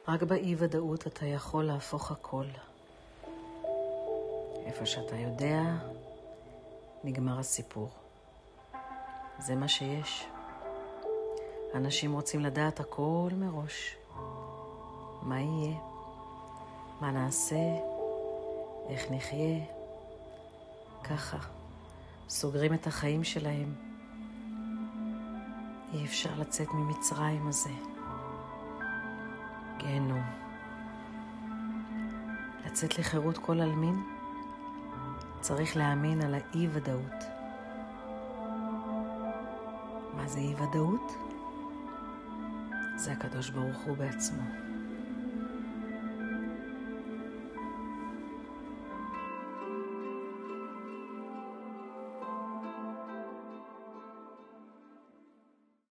רק באי-ודאות אתה יכול להפוך הכל. איפה שאתה יודע, נגמר הסיפור. זה מה שיש. אנשים רוצים לדעת הכל מראש. מה יהיה? מה נעשה? איך נחיה? ככה. סוגרים את החיים שלהם. אי אפשר לצאת ממצרים הזה. גיהנום. לצאת לחירות כל אלמין, צריך להאמין על האי-ודאות. מה זה אי-ודאות? זה הקדוש ברוך הוא בעצמו.